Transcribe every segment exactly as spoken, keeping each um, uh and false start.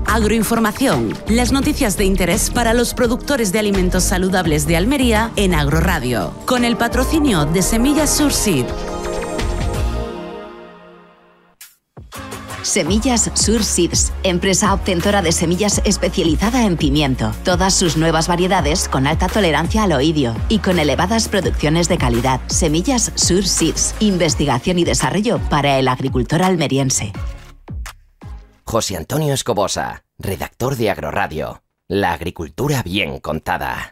Agroinformación, las noticias de interés para los productores de alimentos saludables de Almería en Agroradio, con el patrocinio de Semillas Surseed. Semillas Surseeds, empresa obtentora de semillas especializada en pimiento. Todas sus nuevas variedades con alta tolerancia al oidio y con elevadas producciones de calidad. Semillas Surseeds, investigación y desarrollo para el agricultor almeriense. José Antonio Escobosa, redactor de Agroradio. La agricultura bien contada.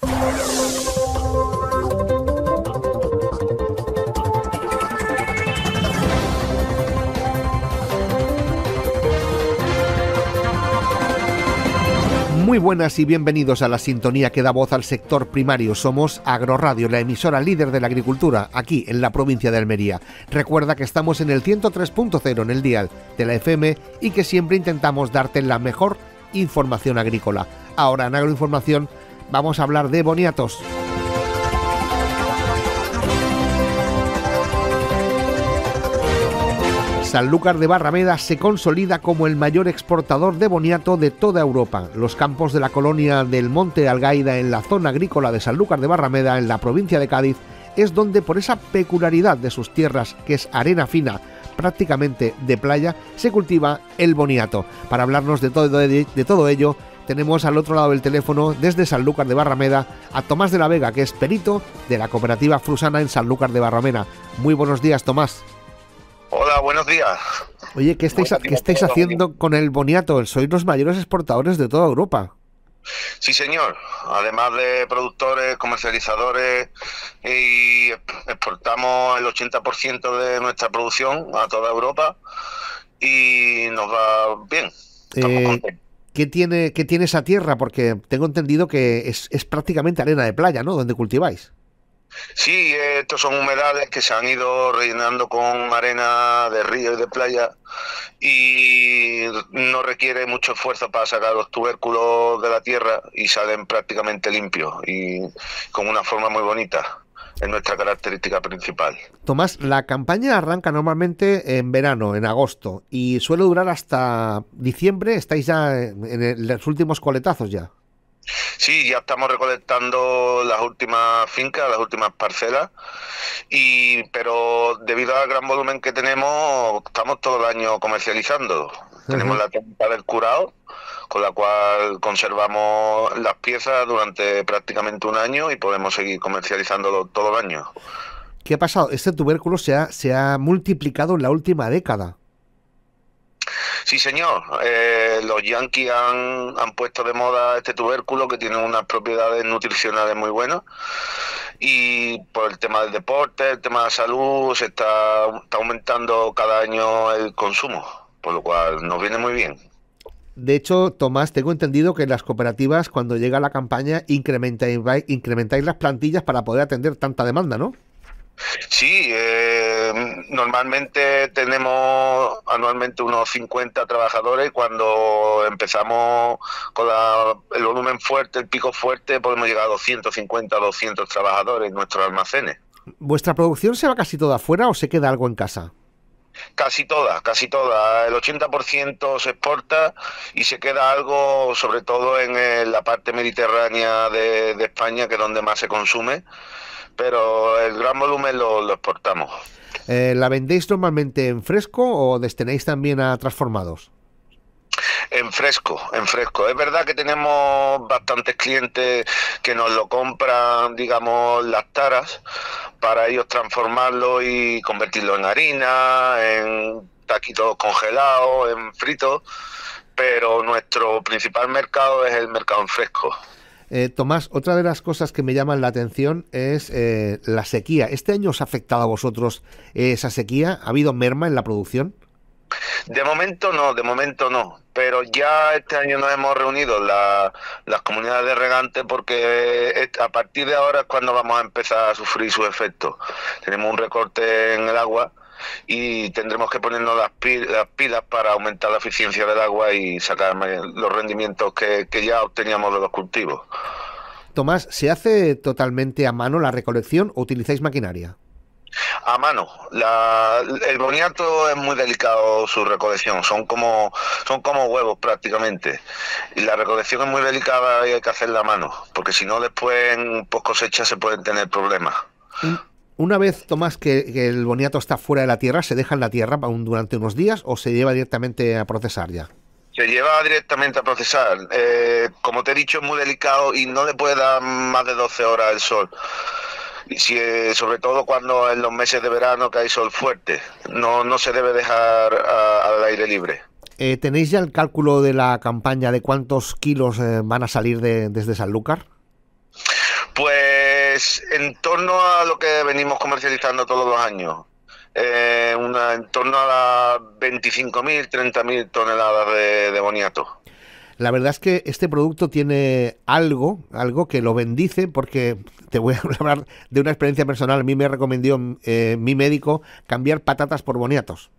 Muy buenas y bienvenidos a la sintonía que da voz al sector primario. Somos Agroradio, la emisora líder de la agricultura, aquí en la provincia de Almería. Recuerda que estamos en el ciento tres punto cero en el dial de la F M y que siempre intentamos darte la mejor información agrícola. Ahora en Agroinformación vamos a hablar de boniatos. Sanlúcar de Barrameda se consolida como el mayor exportador de boniato de toda Europa. Los campos de la colonia del Monte Algaida, en la zona agrícola de Sanlúcar de Barrameda, en la provincia de Cádiz, es donde, por esa peculiaridad de sus tierras, que es arena fina, prácticamente de playa, se cultiva el boniato. Para hablarnos de todo, de, de todo ello, tenemos al otro lado del teléfono, desde Sanlúcar de Barrameda, a Tomás de la Vega, que es perito de la cooperativa Frusana en Sanlúcar de Barrameda. Muy buenos días, Tomás. Hola, buenos días. Oye, ¿qué estáis, ¿qué estáis haciendo con el boniato? Sois los mayores exportadores de toda Europa. Sí, señor. Además de productores, comercializadores, y exportamos el ochenta por ciento de nuestra producción a toda Europa y nos va bien. Estamos Eh, contentos. ¿qué tiene, qué tiene esa tierra? Porque tengo entendido que es, es prácticamente arena de playa, ¿no? Donde cultiváis. Sí, estos son humedales que se han ido rellenando con arena de río y de playa y no requiere mucho esfuerzo para sacar los tubérculos de la tierra y salen prácticamente limpios y con una forma muy bonita. Es nuestra característica principal. Tomás, la campaña arranca normalmente en verano, en agosto, y suele durar hasta diciembre. ¿Estáis ya en, en los últimos coletazos ya? Sí, ya estamos recolectando las últimas fincas, las últimas parcelas, y pero debido al gran volumen que tenemos, estamos todo el año comercializando. Uh-huh. Tenemos la técnica del curado, con la cual conservamos las piezas durante prácticamente un año y podemos seguir comercializándolo todo el año. ¿Qué ha pasado? Este tubérculo se ha, se ha multiplicado en la última década. Sí, señor. Eh, los yanquis han, han puesto de moda este tubérculo que tiene unas propiedades nutricionales muy buenas y por el tema del deporte, el tema de la salud, se está, está aumentando cada año el consumo, por lo cual nos viene muy bien. De hecho, Tomás, tengo entendido que las cooperativas, cuando llega la campaña, incrementáis, incrementáis las plantillas para poder atender tanta demanda, ¿no? Sí, eh, normalmente tenemos anualmente unos cincuenta trabajadores. Cuando empezamos con la, el volumen fuerte, el pico fuerte, podemos llegar a doscientos cincuenta, doscientos trabajadores en nuestros almacenes. ¿Vuestra producción se va casi toda afuera o se queda algo en casa? Casi toda, casi toda. El ochenta por ciento se exporta y se queda algo, sobre todo en el, la parte mediterránea de, de España, que es donde más se consume. Pero el gran volumen lo, lo exportamos. Eh, ¿La vendéis normalmente en fresco o destináis también a transformados? En fresco, en fresco. Es verdad que tenemos bastantes clientes que nos lo compran, digamos, las taras, para ellos transformarlo y convertirlo en harina, en taquitos congelados, en fritos, pero nuestro principal mercado es el mercado en fresco. Eh, Tomás, otra de las cosas que me llaman la atención es eh, la sequía. ¿Este año os ha afectado a vosotros eh, esa sequía? ¿Ha habido merma en la producción? De momento no, de momento no, pero ya este año nos hemos reunido la, las comunidades de regantes porque a partir de ahora es cuando vamos a empezar a sufrir sus efectos. Tenemos un recorte en el agua y tendremos que ponernos las, pil, las pilas para aumentar la eficiencia del agua y sacar los rendimientos que, que ya obteníamos de los cultivos. Tomás, ¿se hace totalmente a mano la recolección o utilizáis maquinaria? A mano. La, el boniato es muy delicado su recolección, son como son como huevos prácticamente. Y la recolección es muy delicada y hay que hacerla a mano, porque si no después en post cosecha se pueden tener problemas. Una vez, Tomás, que, que el boniato está fuera de la tierra, ¿se deja en la tierra durante unos días o se lleva directamente a procesar ya? Se lleva directamente a procesar. Eh, como te he dicho, es muy delicado y no le puede dar más de doce horas el sol. Y si, eh, sobre todo cuando en los meses de verano que hay sol fuerte, no, no se debe dejar a, al aire libre. Eh, ¿Tenéis ya el cálculo de la campaña de cuántos kilos eh, van a salir de, desde Sanlúcar? Pues en torno a lo que venimos comercializando todos los años. Eh, una, en torno a las veinticinco mil, treinta mil toneladas de, de boniato. La verdad es que este producto tiene algo, algo que lo bendice, porque te voy a hablar de una experiencia personal. A mí me recomendó eh, mi médico cambiar patatas por boniatos.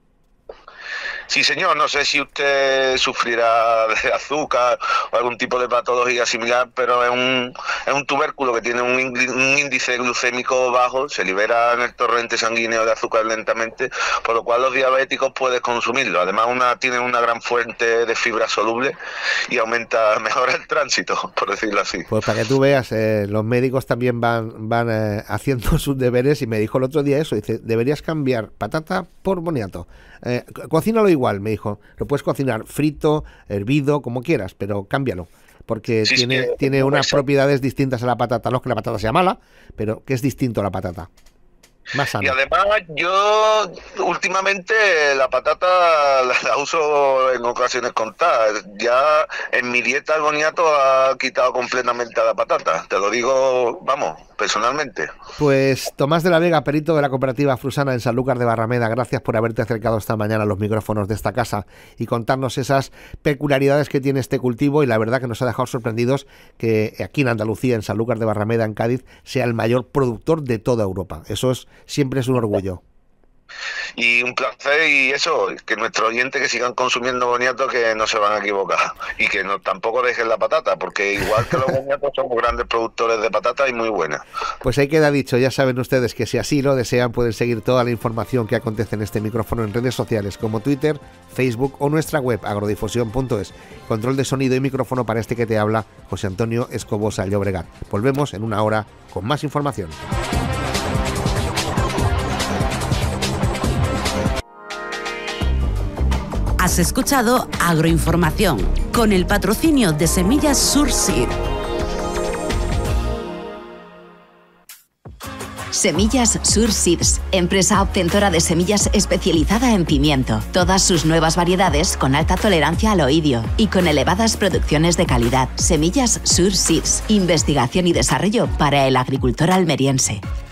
Sí, señor, no sé si usted sufrirá de azúcar o algún tipo de patología similar, pero es un, es un tubérculo que tiene un, un índice glucémico bajo, se libera en el torrente sanguíneo de azúcar lentamente, por lo cual los diabéticos pueden consumirlo. Además, una, tiene una gran fuente de fibra soluble y aumenta, mejora el tránsito, por decirlo así. Pues para que tú veas, eh, los médicos también van, van eh, haciendo sus deberes, y me dijo el otro día eso, dice, deberías cambiar patata por boniato. Eh, cocínalo igual, me dijo, lo puedes cocinar frito, hervido, como quieras, pero cámbialo, porque sí, tiene, sí, tiene unas eso. propiedades distintas a la patata. No es que la patata sea mala, pero que es distinto a la patata. Más sano. Y además yo últimamente la patata la, la uso en ocasiones contadas. Ya en mi dieta el boniato ha quitado completamente a la patata. Te lo digo, vamos, personalmente. Pues Tomás de la Vega, perito de la cooperativa Frusana en Sanlúcar de Barrameda, gracias por haberte acercado esta mañana a los micrófonos de esta casa y contarnos esas peculiaridades que tiene este cultivo, y la verdad que nos ha dejado sorprendidos que aquí en Andalucía, en Sanlúcar de Barrameda, en Cádiz, sea el mayor productor de toda Europa. Eso es siempre es un orgullo. Y un placer, y eso, que nuestros oyentes que sigan consumiendo boniato, que no se van a equivocar, y que no tampoco dejen la patata, porque igual que los boniatos somos grandes productores de patata y muy buenas. Pues ahí queda dicho. Ya saben ustedes que si así lo desean pueden seguir toda la información que acontece en este micrófono en redes sociales como Twitter, Facebook o nuestra web agrodifusión punto es. Control de sonido y micrófono para este que te habla, José Antonio Escobosa Llobregat. Volvemos en una hora con más información. Has escuchado Agroinformación, con el patrocinio de Semillas Surseed. Semillas Surseeds, empresa obtentora de semillas especializada en pimiento. Todas sus nuevas variedades con alta tolerancia al oidio y con elevadas producciones de calidad. Semillas Surseeds, investigación y desarrollo para el agricultor almeriense.